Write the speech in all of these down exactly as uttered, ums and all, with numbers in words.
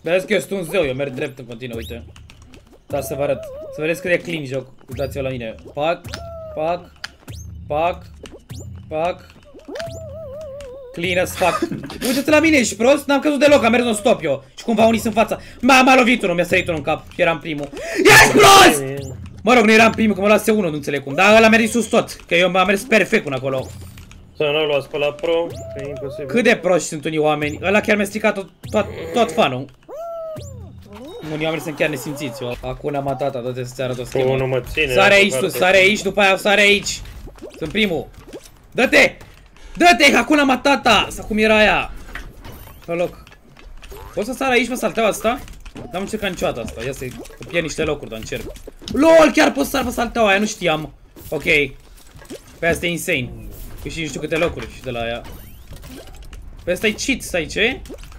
Vedeți că eu sunt un zeu, eu merg drept în continuu, uite. Da, să vă arăt. Să vedeți cât de clean joc. Uitați-vă la mine. Pac, pac, pac, pac. Clean as fuck. Uite-te la mine, ești prost? N-am căzut deloc, am mers non-stop eu. Și cumva unii sunt în fața. M-a lovit unul, mi-a sărit unul în cap. Eram primul. Ești prost! Mă rog, nu eram primul, că mă luase unul, nu înțeleg cum. Dar ăla a mers sus tot. Că eu m-am mers perfect până acolo. Să nu luați pe la pro, că e imposibil. Cât de proști sunt unii oameni. Ăla chiar mi-a stricat tot, tot, tot fanul. Unii oameni sunt chiar nesimțiți. Acuna Matata, dă-te să-ți arăt o schemă. Sare aici tu, sare aici, după aia sare aici. Sunt primul. Dă-te! Dă-te, Hakuna Matata! Sau cum era aia? Pe loc. Poți să sar aici pe salteaua asta? N-am încercat niciodată asta. Ia să-i pierd niște locuri, dar încerc. LOL, chiar poți să sar pe salteaua aia, nu știam. Ok. Pe asta e insane. Păi și nu știu câte locuri și de la aia. Pe asta e cheat, stai ce?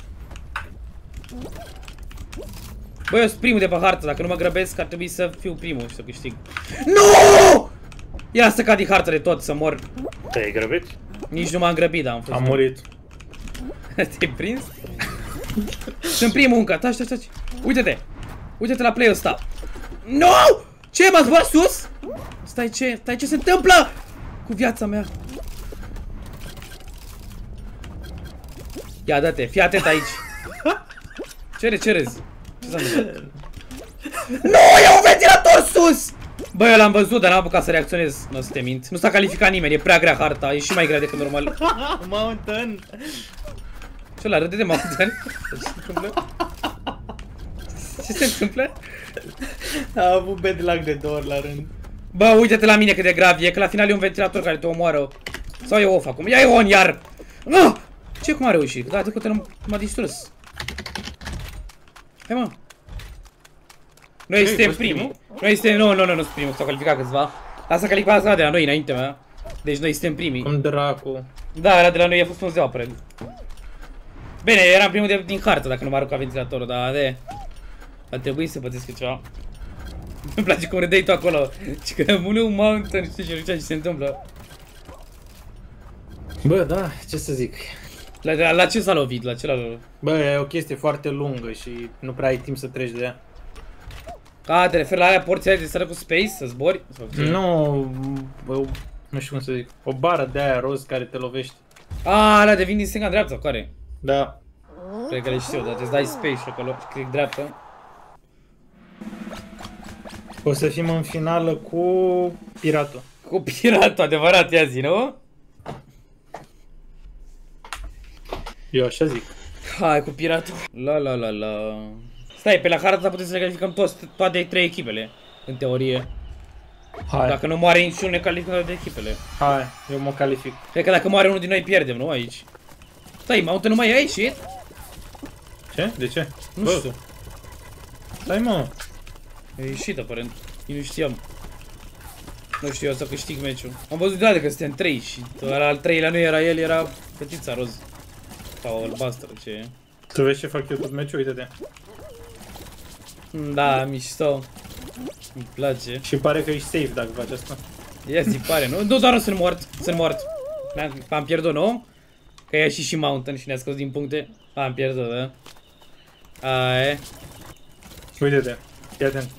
Băi, eu sunt primul de pe hartă, dacă nu mă grăbesc ar trebui să fiu primul și să câștig. Nu! Ia să cad din hartă de tot, să mor. Te-ai grăbit? Nici nu m-am grăbit, dar am fost. Am murit. Te-ai prins? Sunt primul încă, taci, taci, taci. Uite-te! Uite-te la play-ul ăsta. Nu! Ce, m-a zburat sus? Stai, ce? Stai, ce se întâmplă? Cu viața mea. Ia, dă-te, fii atent aici. Ce ce râzi? Ce s-a întâmplat? Nu, e un ventilator sus! Bă, eu l-am văzut, dar n-am apucat să reacționez. Nu o să te mint. Nu s-a calificat nimeni, e prea grea harta, e și mai grea decât normal. Mountain! Ce ăla râde de Mountain? Ce se întâmplă? Ce se întâmplă? A avut bad luck de două ori la rând. Bă, uite-te la mine cât de grav e, că la final e un ventilator care te omoară. Sau e off acum, ia-i on iar! Ah! Ce, cum a reușit? Da, trecută nu m-a distrus. Hai, mă. Noi suntem primii. Noi suntem, nu, nu, nu, nu sunt primul, s-au calificat câțiva. Asta a calificat asta de la noi înainte mea. Deci noi suntem primii. Cum dracu. Da, ăla de la noi a fost un ziua apără. Bine, eram primul de, din hartă dacă nu mă arunca ventilatorul, dar de... A trebuit să pățesc ceva. Îmi place cum râdeai tu acolo. Și că rămâne un mountain, știi ce, ce se întâmplă. Bă, da, ce să zic. La, la, la ce s-a lovit? La ce l-a lovit? Bă, e o chestie foarte lungă și nu prea ai timp să treci de ea. A, te referi la aia porția de sără cu space, să zbori? Nu, bă, nu știu cum să zic. O bară de aia roz care te lovești. A, alea devin din stânga în dreapta, care? Da. Cred că le știu, dar te dai space și acolo, click dreapta. O să fim în finală cu piratul. Cu piratul, adevărat, ia zi, nu? Eu așa zic. Hai cu piratul. La la la la. Stai, pe la harta putem să ne calificăm toți, toate trei echipele, în teorie. Hai. Dacă nu moare niciunul, ne calificăm de echipele. Hai, eu mă calific. Cred că dacă moare unul din noi, pierdem, nu? Aici. Stai, Mountain nu mai ai ieșit? Ce? De ce? Nu Bă. știu. Stai, mă. E ieșit, aparent. Eu nu știam. Nu știu, eu să câștig meciul. Am văzut de că suntem trei și ăla al treilea nu era el, era fetița roz. Sau albastră, ce e. Tu vezi ce fac eu tot meciul? Uite-te. Da, mișto. Îmi place. Și pare că ești safe dacă faci asta. Ia zi, pare, nu? Nu, doar nu sunt mort. Sunt mort. Am pierdut, nu? Că ia și și Mountain și ne-a scos din puncte. Am pierdut, da? Aia. Uite-te. Fii atent.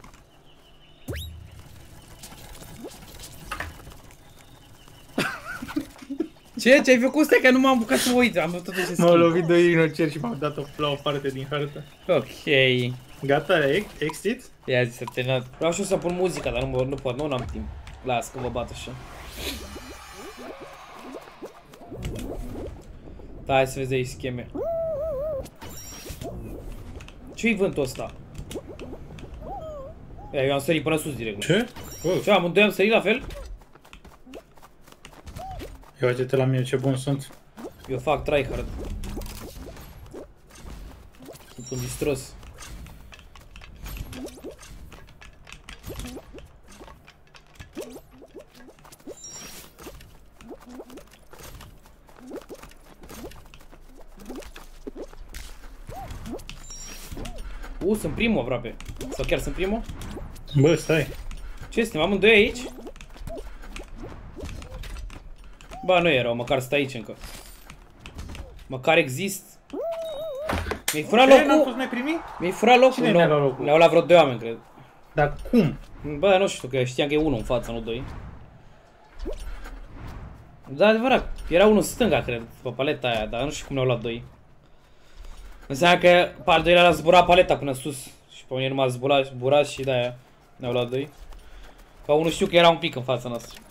Ce? Ce ai făcut? Stai că nu m-am bucat să mă uit. Am văzut ce schimb. M-au lovit doi inocerți și m-au dat-o la o parte din hartă. Ok. Gata, exit? Ia zi să te not. Vreau și eu să pun muzica, dar nu, nu pot, nu am timp. Las că vă bat așa. Da, hai să vezi de aici scheme. Ce-i vântul ăsta? Ia, eu am sărit până sus direct. Ce? Oh. Ce, amândoi am sărit la fel? Ia uite-te la mine ce bun sunt. Eu fac tryhard. Sunt un distros. U, sunt primul aproape. Sau chiar sunt primul? Bă, stai. Ce, suntem amândoi aici? Ba, nu e rău, măcar stai aici încă. Măcar exist. Mi-ai furat locul? N-am fost, n-ai primit? Mi-ai furat locul? Cine mi-a luat locul? Le-au luat vreo doi oameni, cred. Dar cum? Bă, nu știu, că știam că e unul în față, nu doi. Da, adevărat, era unul stânga, cred, pe paleta aia, dar nu știu cum le-au luat doi. Înseamnă că pe al doilea a zburat paleta până sus. Și pe mine nu m-a zburat, zburat și de-aia ne-au luat doi. Ca unul știu că era un pic în fața noastră.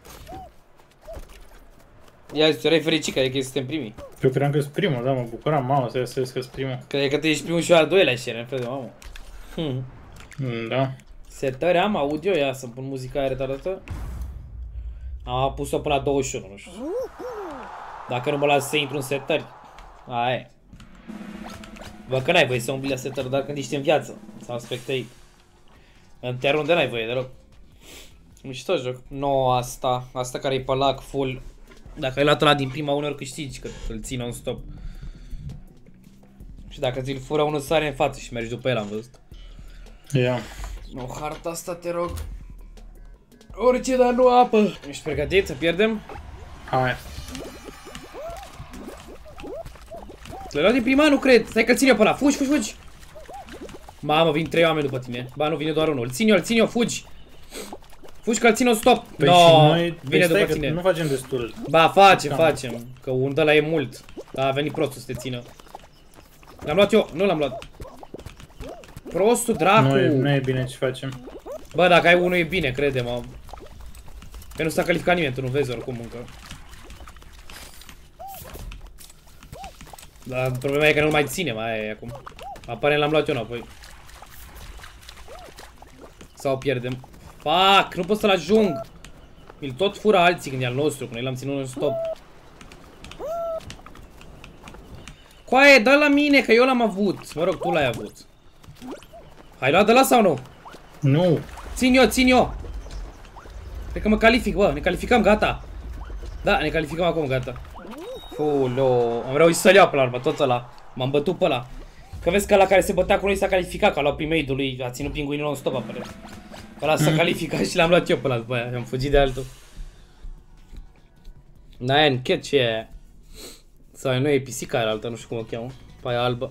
Ia zi, erai fericit că adică suntem primii. Eu credeam că sunt primul, da, mă bucuram, mamă, să iasă că sunt primul. Cred că tu ești primul și eu al doilea și era în fel de mamă. Hmm. Da. Setări am, audio, ia să-mi pun muzica aia retardată. Am pus-o până la douăzeci și unu, nu știu. Dacă nu mă las să intru în setări. Aia e. Bă, că n-ai voie să umbli la setări doar când ești în viață. Sau spectate. În te runde n-ai voie deloc. Mișto joc. No, asta. Asta care e pe lag full. Dacă ai luat ăla din prima uneori câștigi, că îl ții non-stop. Și dacă ți-l fură unul sare în față și mergi după el, am văzut. Ia. No, harta asta te rog. Orice, dar nu apă. Ești pregătit să pierdem? Hai. L-ai luat din prima? Nu cred. Stai că-l țin eu pe ăla. Fugi, fugi, fugi. Mamă, vin trei oameni după tine. Ba, nu vine doar unul. Îl țin eu, îl țin eu, fugi. Fugi că-l țin eu, stop. Păi no, și noi, vine păi după tine. Nu facem destul. Ba, facem, facem. Că un ăla e mult. Dar a venit prostul să te țină. L-am luat eu, nu l-am luat. Prostul dracu. Nu e, nu e bine ce facem. Bă, dacă ai unul e bine, crede-mă. Că nu s-a calificat nimeni, tu nu vezi oricum încă. Dar problema e că nu mai ține, mai e acum. Aparent l-am luat eu înapoi. Sau pierdem. Fuck, nu pot să-l ajung. Mi-l tot fură alții când e al nostru, că noi l-am ținut în stop. Coaie, dă la mine, că eu l-am avut. Mă rog, tu l-ai avut. Ai luat de la sau nu? Nu. Țin eu, țin eu. Cred că mă calific, bă, ne calificăm, gata. Da, ne calificăm acum, gata. Fulo, am reușit să-l iau pe la urmă, tot ăla. M-am bătut pe ăla. Că vezi că ăla care se bătea cu noi s-a calificat, că a luat primate-ul lui, a ținut pinguinul non-stop apare. Ăla s-a calificat și l-am luat eu pe ăla după aia, am fugit de altul. N-aia închet ce e aia. Sau nu e pisica aia altă, nu știu cum o cheamă. Pe aia albă.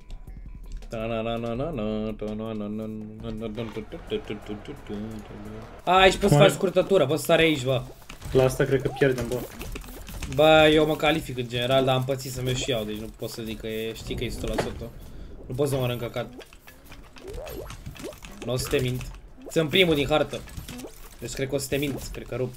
A, aici poți să faci scurtătură, poți să sari aici, bă. La asta cred că pierdem, bă. Bă, eu mă calific în general, dar am pățit să merg și iau, deci nu pot să zic că e, știi că e o sută la sută. Nu pot să mă arăt căcat. Nu o să te mint. Sunt primul din hartă. Deci cred că o să te mint, cred că rup.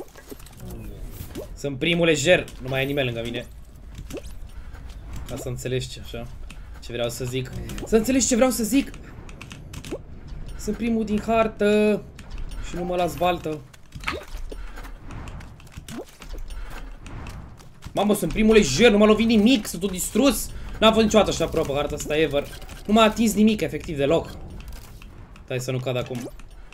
Sunt primul lejer, nu mai e nimeni lângă mine. Ca să înțelegi ce așa. Ce vreau să zic. Să înțelegi ce vreau să zic. Sunt primul din hartă. Și nu mă las baltă. Mamă, sunt primul lejer, nu m-a lovit nimic, sunt tot distrus. N-am fost niciodată așa pro pe harta asta ever. Nu m-a atins nimic, efectiv, deloc. Stai să nu cad acum.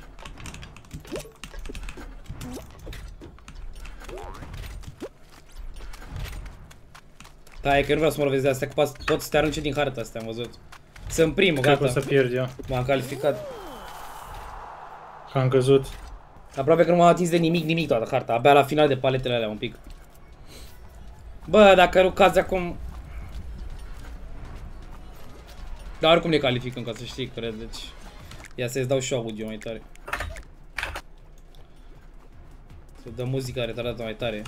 Da, e că nu vreau să mă lovesc de astea, că pot să te arunce din harta astea, am văzut. Sunt primul, gata. Cred că o să pierd eu. M-am calificat. Că am căzut. Aproape că nu m-am atins de nimic, nimic toată harta, abia la final de paletele alea un pic. Bă, dacă nu cazi acum... Dar oricum ne calificăm, ca să știi, cred, deci... Ia să-ți dau și audio mai tare. Să dăm muzica retardată mai tare.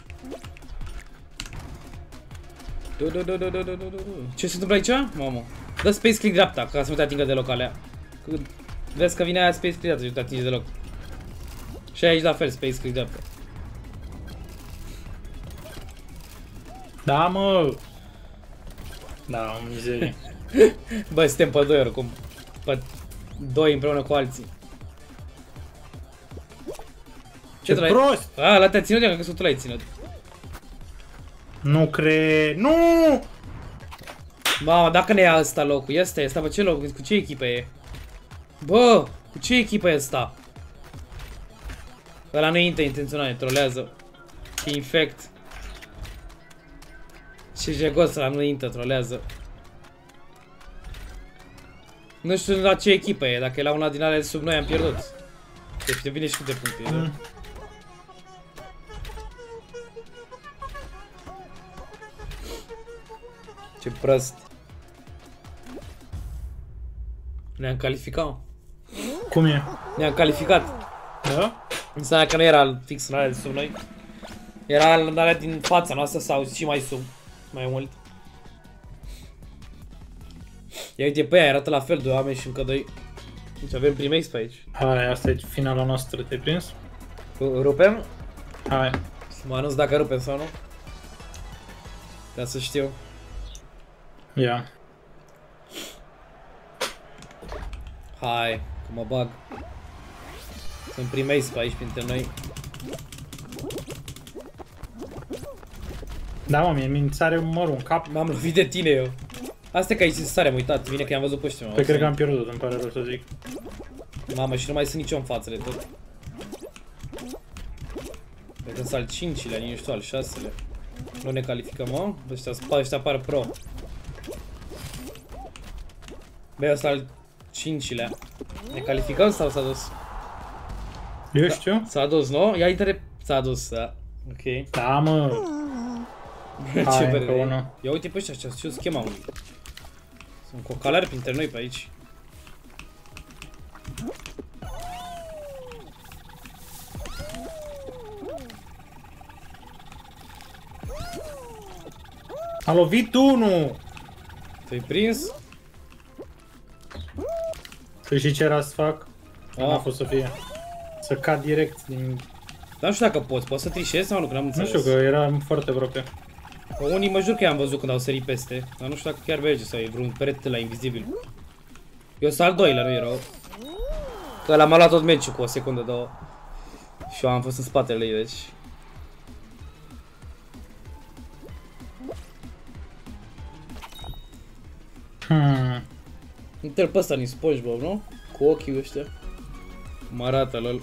Ce se întâmplă aici? Mamă. Dă space click dreapta, ca să nu te atingă deloc alea. Vezi că vine aia space click dreapta și nu te atinge deloc. Și aici la fel, space click dreapta. Da, mă! Da, o mizerie. Bă, suntem pe doi oricum. Pe doi împreună cu alții. Ce prost! A, la te-a ținut de că tu l-ai ținut. Nu cred... Nu! Mamă, dacă ne ia ăsta locul, ăsta e, ăsta pe ce loc, cu ce echipă e? Bă, cu ce echipă e ăsta? Ăla nu e intenționat, ne trolează. E infect. Ce jegos ăla, nu e intă, trolează. Nu știu la ce echipă e, dacă e la una din alea sub noi am pierdut. Deci te vine și câte puncte. Mm. Ce prost. Ne-am calificat. Cum e? Ne-am calificat. Da? Înseamnă că nu era fix în alea de sub noi. Era în alea din fața noastră sau și mai sub. Mai mult. Ia uite pe aia, arată la fel, doi oameni și încă doi. Deci avem primex pe aici. Hai, asta e finala noastră, te-ai prins? Rupem? Hai. Să mă anunț dacă rupem sau nu. Ca să știu. Ia. Yeah. Hai, că mă bag. Sunt primex pe aici printre noi. Da, mă, mie mi sare mărul în cap. M-am lovit de tine eu. Asta e că aici se sare, am uitat. Bine că i-am văzut pe ăștia. Păi cred că am pierdut, îmi pare rău să zic. Mamă, și nu mai sunt nicio în față de tot. Cred că sunt al cincilea, nici nu știu, al șaselea. Nu ne calificăm, mă? Ăștia, ăștia apar pro. Băi, ăsta al cincilea. Ne calificăm sau s-a dus? Eu știu. S-a dus, nu? Ia intre... S-a dus, da. Ok. Da, mă. Ce părere? Ia uite pe ăștia, știu schema, mă. Sunt cocalari printre noi pe aici. A lovit unul! Te-ai prins? Să știi ce era să fac? Ah. N-a fost să fie. Să cad direct din... Dar nu știu dacă poți, poți să trișezi sau nu, că n-am înțeles. Nu știu, că era foarte aproape. Unii mă jur că i-am văzut când au sărit peste, dar nu știu dacă chiar merge sau e vreun perete la invizibil. Eu sunt al doilea, nu erau. Că l-am luat tot meciul cu o secundă, două. Și eu am fost în spatele ei, deci. Hmm. Uite-l pe ăsta din SpongeBob, nu? Cu ochii ăștia. Mă arată lol.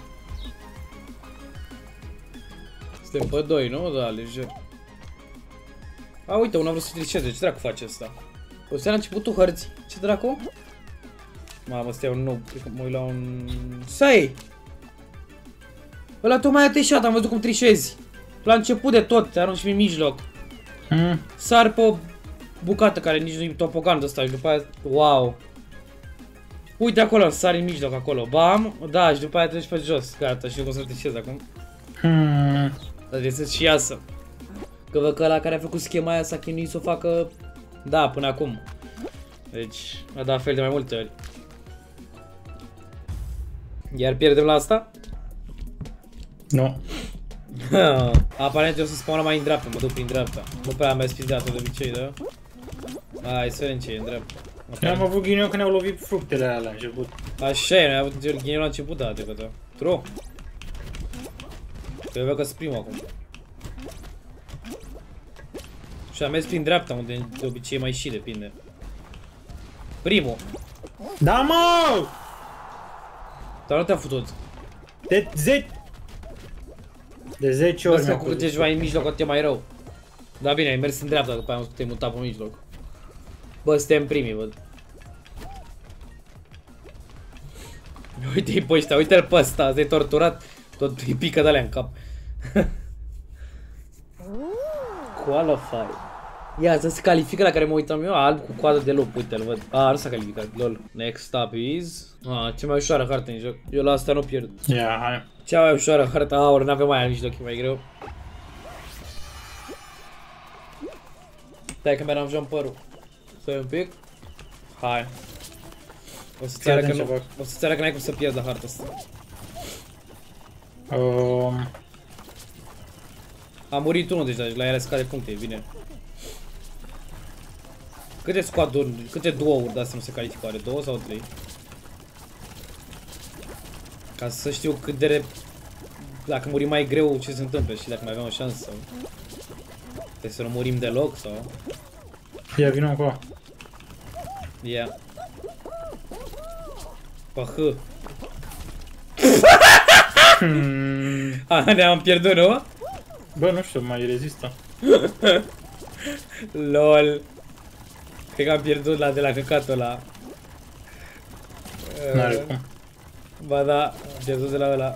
Suntem pe doi, nu? Da, lejer. A, uite, una vrut să trișeze, ce dracu face ăsta? O să la începutul hărții. Ce dracu? Mamă, stai un nou, cred că mă uit la un... Sai! Ăla tocmai a trișat, am văzut cum trișezi. La început de tot, te arunci în mijloc. Hmm. Sar pe o bucată care nici nu-i topogan de ăsta și după aia... Wow! Uite acolo, sari în mijloc acolo, bam! Da, și după aia treci pe jos. Gata, știu cum să trișez acum. Hmm. Dar trebuie să-ți iasă. Că văd că ăla care a făcut schema aia s-a chinuit să o facă... Da, până acum. Deci, a dat fel de mai multe ori. Iar pierdem la asta? Nu. Aparent eu o să spawnă mai în dreapta, mă duc prin dreapta. Nu prea am mers prin dreapta de obicei, da? Hai să vedem ce e în dreapta. Eu am avut ghinion când ne-au lovit fructele alea la început. Așa e, noi am avut ghinion la început, da, de da. True. Eu văd că sunt primul acum. Și am mers prin dreapta, unde de obicei mai și depinde. Primul. Da, mă! Dar nu te-am futut. De zece... De zece ori mi-a cu cât ești mai în mijloc, atât e mai rău. Da, bine, ai mers în dreapta, după aia te-ai mutat pe mijloc. Bă, suntem primii, văd. Uite-i pe ăștia, uite-l pe ăsta, ți-ai torturat. Tot îi pică de-alea în cap. Qualify. Ia, să se califică la care mă uitam eu, alb cu coadă de lup, uite-l văd. A, nu s-a calificat, lol. Next stop is... A, cea mai ușoară hartă în joc. Eu la asta nu pierd. Ia, hai. Cea mai ușoară hartă, aur, n-avem aia în mijloc, e mai greu. Stai că mi-am jumperul. Stai un pic. Hai. O să-ți arăt că nu, o să-ți arăt că n-ai cum să pierzi la harta asta. Um... A murit unul deja, la ele scade puncte, e bine. Câte squad-uri, câte duo-uri de astea nu se califică? Are două sau trei? Ca să știu cât de re... Dacă murim mai greu, ce se întâmplă și dacă mai avem o șansă sau... Trebuie să nu murim deloc sau... Ia, vină acolo. Ia. Pe H. A, ne-am pierdut, nu? Bă, nu știu, mai rezistă. Lol. Cred că am pierdut la de la căcatul ăla. N-are cum. Ba da, am pierdut de la ăla.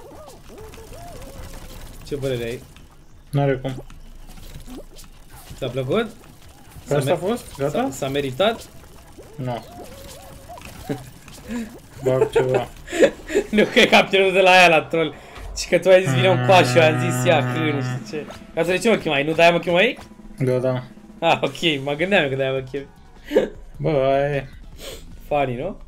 Ce părere ai? N-are cum. Ți-a plăcut? Asta a fost? Gata? S-a meritat? Nu. Bag ceva. Nu cred că am pierdut de la aia la troll. Și că tu ai zis vine un coaș și eu am zis ia că nu știu ce. Asta de ce mă chemai? Nu de-aia mă chemai? Da, da. Ah, ok, mă gândeam eu că de-aia mă chem. Bă, aia e. Funny, nu?